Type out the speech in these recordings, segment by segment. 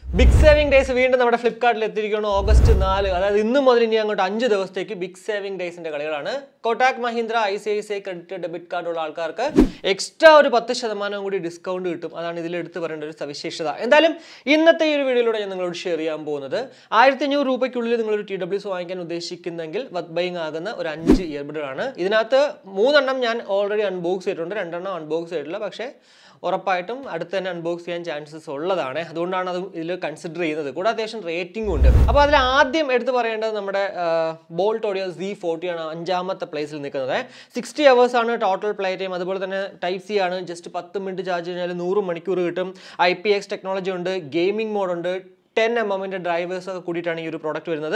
Big saving days വീണ്ടും നമ്മുടെ ഫ്ലിപ്കാർട്ടിൽ എത്തിയിരിക്കുന്നു ഓഗസ്റ്റ് 4 അതായത് ഇന്ന് മുതൽ ഇനി അങ്ങോട്ട് 5 ദിവസത്തേക്ക് ബിഗ് സേവിംഗ് ഡേയ്സിന്റെ കളികളാണ് Kotak Mahindra ICICI credit debit card ഉള്ള ആൾക്കാർക്ക് എക്സ്ട്രാ ഒരു 10% കൂടി ഡിസ്കൗണ്ട് കിട്ടും അതാണ് ഇതിൽ എടുത്തു പറയേണ്ട ഒരു സവിശേഷത എന്തായാലും ഇന്നത്തെ ഈ ഒരു വീഡിയോയിലൂടെ ഞാൻ നിങ്ങളോട് ഷെയർ ചെയ്യാൻ പോകുന്നത് 1500 രൂപയ്ക്കുള്ളിൽ നിങ്ങൾ ഒരു TWS വാങ്ങിക്കാൻ ഉദ്ദേശിക്കുന്നെങ്കിൽ വർത്ത് ബൈയിങ് ആകുന്ന ഒരു 5 ഇയർബഡുകളാണ് ഇതിനകത്ത് 3 എണ്ണം ഞാൻ ഓൾറെഡി അൺബോക്സ് ചെയ്തിട്ടുണ്ട് 2 എണ്ണം അൺബോക്സ് ചെയ്തിട്ടില്ല പക്ഷേ ഉറപ്പായിട്ടും അടുത്ത് തന്നെ അൺബോക്സ് ചെയ്യാൻ ചാൻസസ് ഉള്ളതാണ് അതുകൊണ്ടാണ് അത് ഇതിൽ കൺസിഡർ ചെയ്യുന്നത് കൂടാതെ അത്യാവശ്യം റേറ്റിംഗും ഉണ്ട് അപ്പോൾ അതിൽ ആദ്യം എടുത്ത് പറയേണ്ടത് നമ്മുടെ ബോൾട്ട് ഓഡിയോ Z40 ആണ് 5ാമത്തെ പ്ലേസിൽ നിൽക്കുന്നത് 60 hours ആണ് ടോട്ടൽ പ്ലേ ടൈം അതുപോലെ തന്നെ ടൈപ്പ് സി ആണ് ജസ്റ്റ് 10 മിനിറ്റ് ചാർജ് കഴിഞ്ഞാൽ 100 മണിക്കൂർ കിട്ടും IPX ടെക്നോളജി ഉണ്ട് ഗെയിമിംഗ് മോഡ് ഉണ്ട് 10mm ഡ്രൈവേഴ്സ് ഒക്കെ കൂടിയിട്ടാണ് ഈ ഒരു പ്രോഡക്റ്റ് വരുന്നത്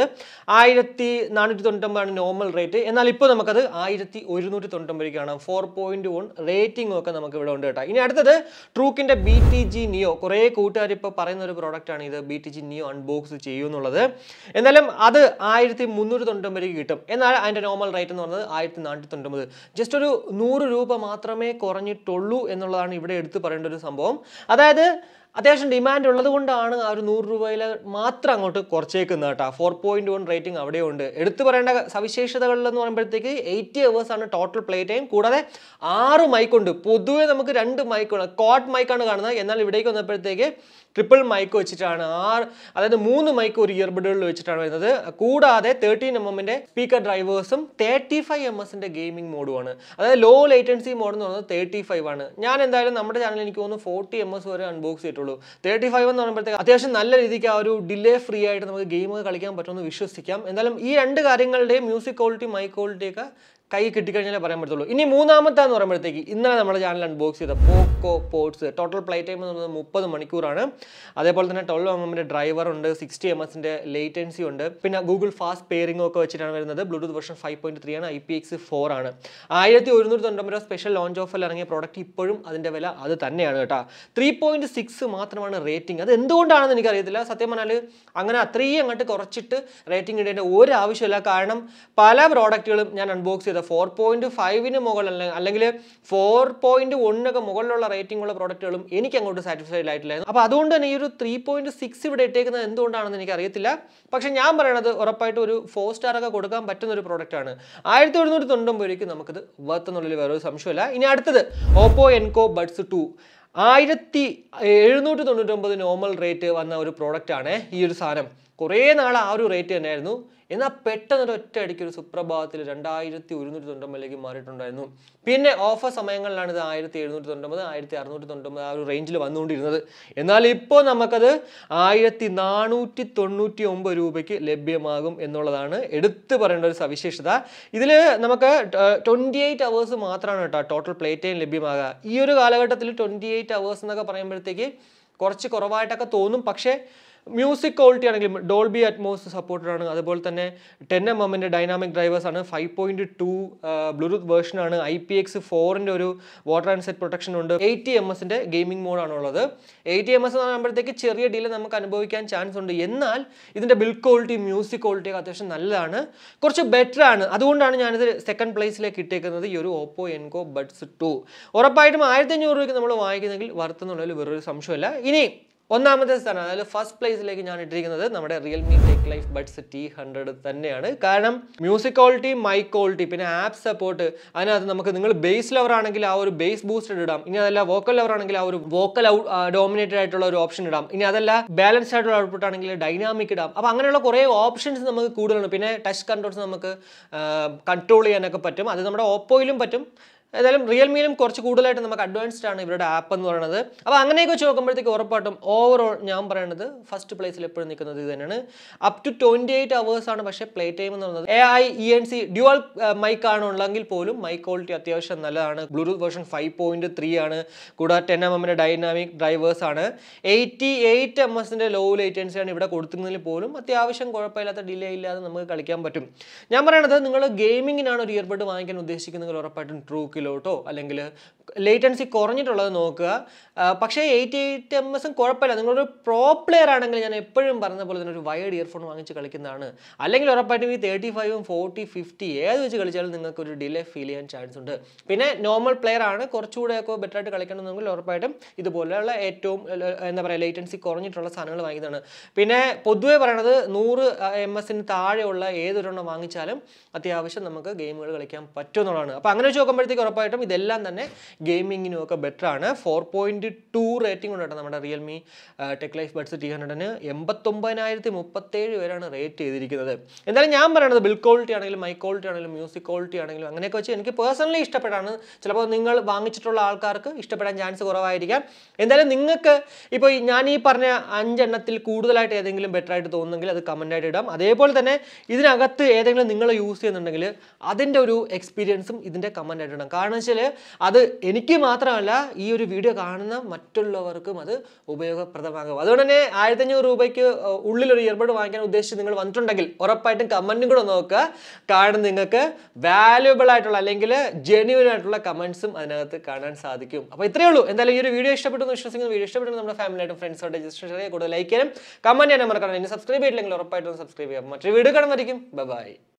1499 ആണ് നോർമൽ റേറ്റ് എന്നാൽ ഇപ്പോൾ നമുക്കത് 1199 4.1 റേറ്റിംഗും ഒക്കെ നമുക്ക് ഇവിടെ ഉണ്ട് കേട്ടോ ഇനി അടുത്തത് ട്രൂക്കിന്റെ BTG Neo കുറേ കൂട്ടുകാർ ഇപ്പോൾ പറയുന്ന ഒരു പ്രോഡക്റ്റാണ് ഇത് BTG Neo അൺബോക്സ് ചെയ്യുമെന്നുള്ളത് എന്നാലും അത് 1399 കിട്ടും എന്നാൽ അതിൻ്റെ നോർമൽ റേറ്റ് എന്ന് പറയുന്നത് 1499 ജസ്റ്റ് ഒരു 100 രൂപ മാത്രമേ കുറഞ്ഞിട്ടുള്ളൂ എന്നുള്ളതാണ് ഇവിടെ എടുത്ത് പറയേണ്ട ഒരു സംഭവം അതായത് അത്യാവശ്യം ഡിമാൻഡ് ഉള്ളത് കൊണ്ടാണ് ആ ഒരു 100 രൂപയിൽ മാത്രം അങ്ങോട്ട് കുറച്ചേക്കുന്നത് കേട്ടോ 4.1 റേറ്റിംഗ് അവിടെയുണ്ട് എടുത്തു പറയേണ്ട സവിശേഷതകളിൽ എന്ന് പറയുമ്പോഴത്തേക്ക് 80 hours ആണ് ടോട്ടൽ പ്ലേ ടൈം കൂടാതെ 6 മൈക്കുണ്ട് പൊതുവെ നമുക്ക് 2 മൈക്കുണ്ട് കോഡ് മൈക്കാണ് കാണുന്നത് എന്നാൽ ഇവിടേക്ക് വന്നപ്പോഴത്തേക്ക് ട്രിപ്പിൾ മൈക്ക് വെച്ചിട്ടാണ് അതായത് 3 മൈക്ക് ഒരു ഇയർബഡുകളിൽ വെച്ചിട്ടാണ് വരുന്നത് കൂടാതെ 13mm സ്പീക്കർ ഡ്രൈവേഴ്സും 35ms ഗെയിമിംഗ് മോഡുമാണ് അതായത് ലോ ലേറ്റൻസി മോഡ് എന്ന് പറയുന്നത് 35 ആണ് ഞാൻ എന്തായാലും നമ്മുടെ ചാനലിൽ എനിക്ക് തോന്നുന്നു 40ms വരെ അൺബോക്സ് ചെയ്തിട്ടുള്ളൂ 35 എന്ന് പറയുമ്പോഴത്തേക്ക് അത്യാവശ്യം നല്ല രീതിക്ക് ആ ഒരു ഡിലേ ഫ്രീ ആയിട്ട് നമുക്ക് ഗെയിം കളിക്കാൻ പറ്റുമെന്ന് വിശ്വസിക്കാം എന്തായാലും ഈ 2 കാര്യങ്ങളുടെയും മ്യൂസിക് ക്വാളിറ്റി മൈക്ക് ക്വാളിറ്റി ഒക്കെ കൈ കിട്ടിക്കഴിഞ്ഞാലേ പറയാൻ പറ്റുള്ളൂ ഇനി മൂന്നാമത്തെന്ന് പറയുമ്പോഴത്തേക്ക് ഇന്നലെ നമ്മുടെ ചാനൽ അൺബോക്സ് ചെയ്ത Poco Pods total play time എന്ന് പറയുന്നത് 30 മണിക്കൂറാണ് അതേപോലെ തന്നെ 12mm ഡ്രൈവർ ഉണ്ട് 60ms ലേറ്റൻസി ഉണ്ട് പിന്നെ ഗൂഗിൾ ഫാസ്റ്റ് പെയറിംഗ് ഒക്കെ വെച്ചിട്ടാണ് വരുന്നത് ബ്ലൂടൂത്ത് വെർഷൻ 5.3 ആണ് IPX4 ആണ് 1199 സ്പെഷ്യൽ ലോഞ്ച് ഓഫറിൽ ഇറങ്ങിയ പ്രോഡക്റ്റ് ഇപ്പോഴും അതിൻ്റെ വില അത് തന്നെയാണ് കേട്ടോ 3.6 മാത്രമാണ് റേറ്റിംഗ് അത് എന്തുകൊണ്ടാണെന്ന് എനിക്കറിയത്തില്ല സത്യം പറഞ്ഞാൽ അങ്ങനെ അത്രയും അങ്ങോട്ട് കുറച്ചിട്ട് റേറ്റിംഗ് ഇടേണ്ട ഒരു ആവശ്യമില്ല കാരണം പല പ്രോഡക്റ്റുകളും ഞാൻ അൺബോക്സ് ചെയ്ത 4.5 മുകളിൽ അല്ലെങ്കിൽ 4.1 ഒക്കെ മുകളിലുള്ള റേറ്റിംഗ് ഉള്ള പ്രോഡക്റ്റുകളും എനിക്ക് അങ്ങോട്ട് സാറ്റിസ്ഫൈഡ് ആയിട്ടില്ലായിരുന്നു അപ്പോൾ അതുകൊണ്ട് തന്നെ ഈ ഒരു 3.6 ഇവിടെ ഇട്ടേക്കുന്നത് എന്തുകൊണ്ടാണെന്ന് എനിക്ക് അറിയത്തില്ല പക്ഷെ ഞാൻ പറയണത് ഉറപ്പായിട്ട് ഒരു 4 സ്റ്റാർ ഒക്കെ കൊടുക്കാൻ പറ്റുന്ന ഒരു പ്രോഡക്റ്റ് ആണ് 1199 നമുക്കിത് വർത്ത് എന്നുള്ളതിൽ വേറൊരു സംശയമില്ല ഇനി അടുത്തത് Oppo Enco Buds 2 1799 normal rate വന്ന ഒരു പ്രോഡക്റ്റ് ആണ് ഈ ഒരു സാധനം കുറേ നാൾ ആ ഒരു റേറ്റ് തന്നെയായിരുന്നു എന്നാൽ പെട്ടെന്ന് ഒറ്റ അടിക്ക് ഒരു സുപ്രഭാതത്തിൽ 2199 മാറിയിട്ടുണ്ടായിരുന്നു പിന്നെ ഓഫർ സമയങ്ങളിലാണ് ഇത് 1799 1699 ആ ഒരു റേഞ്ചിൽ വന്നുകൊണ്ടിരുന്നത് എന്നാൽ ഇപ്പോൾ നമുക്കത് 1499 രൂപയ്ക്ക് ലഭ്യമാകും എന്നുള്ളതാണ് എടുത്തു പറയേണ്ട ഒരു സവിശേഷത ഇതിൽ നമുക്ക് 28 hours മാത്രമാണ് കേട്ടോ ടോട്ടൽ പ്ലേ ടൈം ലഭ്യമാകുക ഈ ഒരു കാലഘട്ടത്തിൽ 28 hours എന്നൊക്കെ പറയുമ്പോഴത്തേക്ക് കുറച്ച് കുറവായിട്ടൊക്കെ തോന്നും പക്ഷേ മ്യൂസിക് ക്വാളിറ്റി ആണെങ്കിലും ഡോൾബി അറ്റ്മോസ് സപ്പോർട്ടഡ് ആണ് അതുപോലെ തന്നെ 10mm ഡൈനാമിക് ഡ്രൈവേഴ്സ് ആണ് 5.2 ബ്ലൂടൂത്ത് വേർഷനാണ് IPX4 ഒരു വാട്ടർ ആൻഡ് സെറ്റ് പ്രൊട്ടക്ഷൻ ഉണ്ട് 80ms ഗെയിമിംഗ് മോഡാണ് ഉള്ളത് 80ms എന്ന് പറയുമ്പോഴത്തേക്ക് ചെറിയ ഡിലേ നമുക്ക് അനുഭവിക്കാൻ ചാൻസ് ഉണ്ട് എന്നാൽ ഇതിൻ്റെ ബിൽഡ് ക്വാളിറ്റി മ്യൂസിക് ക്വാളിറ്റി ഒക്കെ അത്യാവശ്യം നല്ലതാണ് കുറച്ച് ബെറ്റർ ആണ് അതുകൊണ്ടാണ് ഞാനിത് സെക്കൻഡ് പ്ലേസിലേക്ക് ഇട്ടേക്കുന്നത് ഈ ഒരു Oppo Enco Buds 2 ഉറപ്പായിട്ടും 1500 രൂപയ്ക്ക് നമ്മൾ വാങ്ങിക്കുന്നെങ്കിൽ വർത്ത് എന്നുള്ളതിൽ വേറൊരു സംശയമില്ല ഇനി ഒന്നാമത്തെ സ്ഥാനം അതായത് ഫസ്റ്റ് പ്ലേസിലേക്ക് ഞാൻ ഇട്ടിരിക്കുന്നത് നമ്മുടെ Realme Techlife Buds T100 തന്നെയാണ് കാരണം മ്യൂസിക് ക്വാളിറ്റി മൈക്ക് ക്വാളിറ്റി പിന്നെ ആപ്പ് സപ്പോർട്ട് അതിനകത്ത് നമുക്ക് നിങ്ങൾ ബേസ് ലവർ ആണെങ്കിൽ ആ ഒരു ബേസ് ബൂസ്റ്റഡ് ഇടാം ഇനി അതല്ല വോക്കൽ ലവർ ആണെങ്കിൽ ആ ഒരു വോക്കൽ ഡോമിനേറ്റഡ് ആയിട്ടുള്ള ഒരു ഓപ്ഷൻ ഇടാം ഇനി അതല്ല ബാലൻസ്ഡ് ആയിട്ടുള്ള ഔട്ട്പുട്ട് ആണെങ്കിൽ ഡൈനാമിക് ഇടാം അപ്പോൾ അങ്ങനെയുള്ള കുറേ ഓപ്ഷൻസ് നമുക്ക് കൂടുതലുണ്ട് പിന്നെ ടച്ച് കൺട്രോൾസ് നമുക്ക് കൺട്രോൾ ചെയ്യാനൊക്കെ പറ്റും അത് നമ്മുടെ ഓപ്പോയിലും പറ്റും ഏതായാലും റിയൽമിയിലും കുറച്ച് കൂടുതലായിട്ട് നമുക്ക് അഡ്വാൻസ്ഡ് ആണ് ഇവരുടെ ആപ്പ് എന്ന് പറയുന്നത് അപ്പോൾ അങ്ങനെയൊക്കെ വെച്ച് നോക്കുമ്പോഴത്തേക്ക് ഉറപ്പായിട്ടും ഓവറോൾ ഞാൻ പറയുന്നത് ഫസ്റ്റ് പ്ലേസിൽ എപ്പോഴും നിൽക്കുന്നത് ഇത് തന്നെയാണ് അപ് ടു 28 hours ആണ് പക്ഷേ പ്ലേ ടൈം എന്ന് പറയുന്നത് AI ENC ഡ്യുവൽ മൈക്ക് ആണ് ഉള്ളെങ്കിൽ പോലും മൈക്ക് ക്വാളിറ്റി അത്യാവശ്യം നല്ലതാണ് ബ്ലൂടൂത്ത് വേർഷൻ 5.3 ആണ് കൂടാതെ 10mm ഡൈനാമിക് ഡ്രൈവേഴ്സ് ആണ് 88ms ലോ ലേറ്റൻസി ആണ് ഇവിടെ കൊടുത്തിരുന്നതിൽ പോലും അത്യാവശ്യം കുഴപ്പമില്ലാത്ത ഡിലേ ഇല്ലാതെ നമുക്ക് കളിക്കാൻ പറ്റും ഞാൻ പറയണത് നിങ്ങൾ ഗെയിമിങ്ങിനാണ് ഒരു ഇയർബഡ് വാങ്ങിക്കാൻ ഉദ്ദേശിക്കുന്നതെങ്കിൽ ഉറപ്പായിട്ടും ട്രൂക്ക് ലോട്ടോ അല്ലെങ്കിൽ ലേറ്റൻസി കുറഞ്ഞിട്ടുള്ളത് നോക്കുക. പക്ഷേ 88ms കുഴപ്പമില്ല. നിങ്ങളൊരു പ്രോ പ്ലെയർ ആണെങ്കിൽ ഞാൻ എപ്പോഴും പറഞ്ഞ പോലെ തന്നെ ഒരു വയർഡ് ഇയർഫോൺ വാങ്ങിച്ച് കളിക്കുന്നതാണ്. അല്ലെങ്കിൽ ഉറപ്പായിട്ടും ഈ 35, 40, 50 ഏത് വെച്ച് കളിച്ചാലും നിങ്ങൾക്ക് ഒരു ഡിലേ ഫീൽ ചെയ്യാൻ ചാൻസ് ഉണ്ട്. പിന്നെ നോർമൽ പ്ലെയർ ആണ്, കുറച്ചുകൂടെയൊക്കെ ബെറ്റർ ആയിട്ട് കളിക്കണമെന്നെങ്കിൽ ഉറപ്പായിട്ടും ഇതുപോലെയുള്ള ഏറ്റവും എന്താ പറയുക ലേറ്റൻസി കുറഞ്ഞിട്ടുള്ള സാധനങ്ങൾ വാങ്ങിയതാണ്. പിന്നെ പൊതുവേ പറയണത് 100ms താഴെയുള്ള ഏതൊരെണ്ണം വാങ്ങിച്ചാലും അത്യാവശ്യം നമുക്ക് ഗെയിമുകൾ കളിക്കാൻ പറ്റും എന്നുള്ളതാണ്. അപ്പോൾ അങ്ങനെ വെച്ച് നോക്കുമ്പോഴത്തേക്ക് ഉറപ്പായിട്ടും ഇതെല്ലാം തന്നെ ഗെയിമിങ്ങിനും ഒക്കെ ബെറ്റർ ആണ്. 4.2 റേറ്റിംഗ് ഉണ്ട് നമ്മുടെ റിയൽമി ടെക്ലൈഫ് ബഡ്സ് T100ന് 89,037 പേരാണ് റേറ്റ് ചെയ്തിരിക്കുന്നത്. എന്തായാലും ഞാൻ പറയുന്നത് ബിൽഡ് ക്വാളിറ്റി ആണെങ്കിലും മൈക്ക് ക്വാളിറ്റി ആണെങ്കിലും മ്യൂസിക് ക്വാളിറ്റി ആണെങ്കിലും അങ്ങനെയൊക്കെ വെച്ച് എനിക്ക് പേഴ്സണലി ഇഷ്ടപ്പെട്ടാണ്. ചിലപ്പോൾ നിങ്ങൾ വാങ്ങിച്ചിട്ടുള്ള ആൾക്കാർക്ക് ഇഷ്ടപ്പെടാൻ ചാൻസ് കുറവായിരിക്കാം. എന്തായാലും നിങ്ങൾക്ക് ഇപ്പോൾ ഞാൻ ഈ പറഞ്ഞ 5 എണ്ണത്തിൽ കൂടുതലായിട്ട് ഏതെങ്കിലും ബെറ്റർ ആയിട്ട് തോന്നുന്നെങ്കിൽ അത് കമൻ്റ് ആയിട്ട് ഇടാം. അതേപോലെ തന്നെ ഇതിനകത്ത് ഏതെങ്കിലും നിങ്ങൾ യൂസ് ചെയ്യുന്നുണ്ടെങ്കിൽ അതിൻ്റെ ഒരു എക്സ്പീരിയൻസും ഇതിൻ്റെ കമൻ്റ് ആയിട്ട് ഇടാം. കാരണം വെച്ചാൽ അത് എനിക്ക് മാത്രമല്ല ഈ ഒരു വീഡിയോ കാണുന്ന മറ്റുള്ളവർക്കും അത് ഉപയോഗപ്രദമാകും. അതുകൊണ്ട് തന്നെ 1500 രൂപയ്ക്ക് ഉള്ളിലൊരു ഇയർബഡ് വാങ്ങിക്കാൻ ഉദ്ദേശിച്ച് നിങ്ങൾ വന്നിട്ടുണ്ടെങ്കിൽ ഉറപ്പായിട്ടും കമൻറ്റും കൂടെ നോക്കുക. കാരണം നിങ്ങൾക്ക് വാല്യുബിൾ ആയിട്ടുള്ള അല്ലെങ്കിൽ ജെന്യുവൻ ആയിട്ടുള്ള കമൻസും അതിനകത്ത് കാണാൻ സാധിക്കും. അപ്പോൾ ഇത്രയേ ഉള്ളൂ. എന്തായാലും ഈ ഒരു വീഡിയോ ഇഷ്ടപ്പെട്ടെന്ന് വിശ്വസിക്കുന്നു. വീഡിയോ ഇഷ്ടപ്പെട്ടു നമ്മുടെ ഫാമിലിയായിട്ടും ഫ്രണ്ട്സായിട്ട് ഡിസ്കസ് കൂടുതൽ ലൈക്ക് ചെയ്യാനും കമൻറ്റ് ചെയ്യാനും മറക്കണം. ഇനി സബ്സ്ക്രൈബ് ചെയ്തില്ലെങ്കിൽ ഉറപ്പായിട്ടും സബ്സ്ക്രൈബ് ചെയ്യാം. മറ്റൊരു വീഡിയോ കാണുന്നതായിരിക്കും. ബൈ.